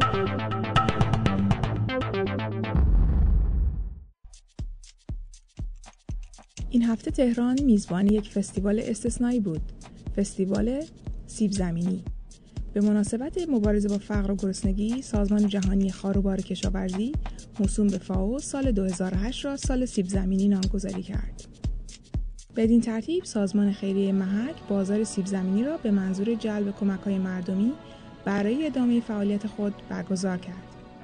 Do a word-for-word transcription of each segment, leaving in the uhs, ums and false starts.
این هفته تهران میزبان یک فستیوال استثنایی بود، فستیوال سیب زمینی. به مناسبت مبارزه با فقر و گرسنگی، سازمان جهانی خار و بار کشاورزی موسوم به فائو سال دو هزار و هشت را سال سیب زمینی نامگذاری کرد. بدین ترتیب سازمان خیریه محک بازار سیب زمینی را به منظور جلب کمک‌های مردمی برای ادامه فعالیت خود برگزار کرد.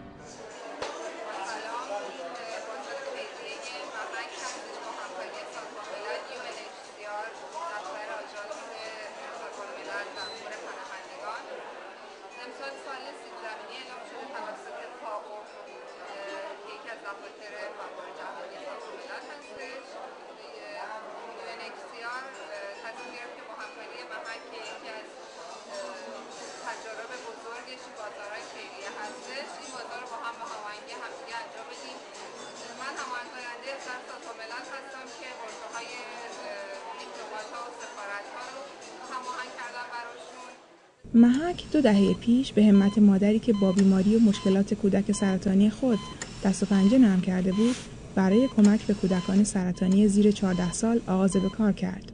محک دو دهه پیش به همت مادری که با بیماری و مشکلات کودک سرطانی خود دست و پنجه نرم کرده بود، برای کمک به کودکان سرطانی زیر چهارده سال آغاز به کار کرد.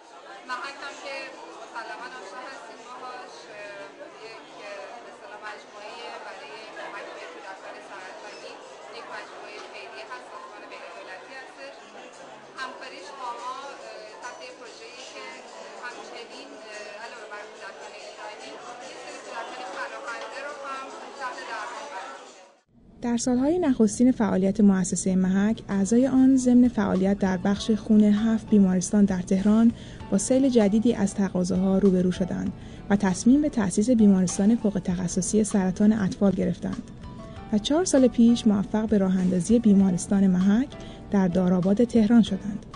در سالهای نخستین فعالیت مؤسسه محک، اعضای آن ضمن فعالیت در بخش خون هفت بیمارستان در تهران با سیل جدیدی از تقاضاها روبرو شدند و تصمیم به تأسیس بیمارستان فوق تخصصی سرطان اطفال گرفتند و چهار سال پیش موفق به راه اندازی بیمارستان محک در دارآباد تهران شدند.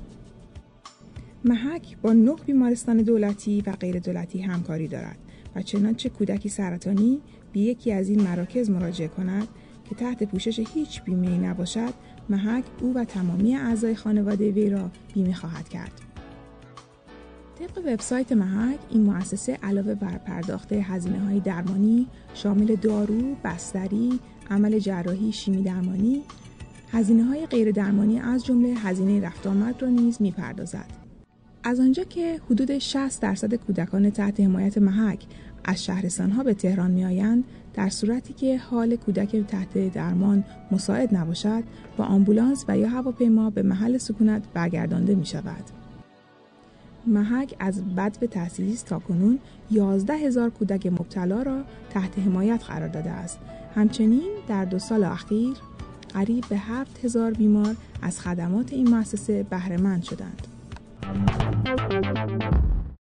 محک با نه بیمارستان دولتی و غیر دولتی همکاری دارد و چنانچه کودکی سرطانی به یکی از این مراکز مراجعه کند که تحت پوشش هیچ بیمه‌ای نباشد، محک او و تمامی اعضای خانواده وی را بیمه خواهد کرد. طبق وبسایت محک، این مؤسسه علاوه بر پرداخت هزینه‌های درمانی شامل دارو، بستری، عمل جراحی، شیمی درمانی، هزینه‌های غیر درمانی از جمله هزینه رفت آمد را نیز می‌پردازد. از آنجا که حدود شصت درصد کودکان تحت حمایت محک از شهرستان‌ها به تهران می‌آیند، در صورتی که حال کودک تحت درمان مساعد نباشد، با آمبولانس و یا هواپیما به محل سکونت برگردانده می‌شود. محک از بدو تأسیس تاکنون یازده هزار کودک مبتلا را تحت حمایت قرار داده است. همچنین در دو سال اخیر قریب به هفت هزار بیمار از خدمات این مؤسسه بهره مند شدند.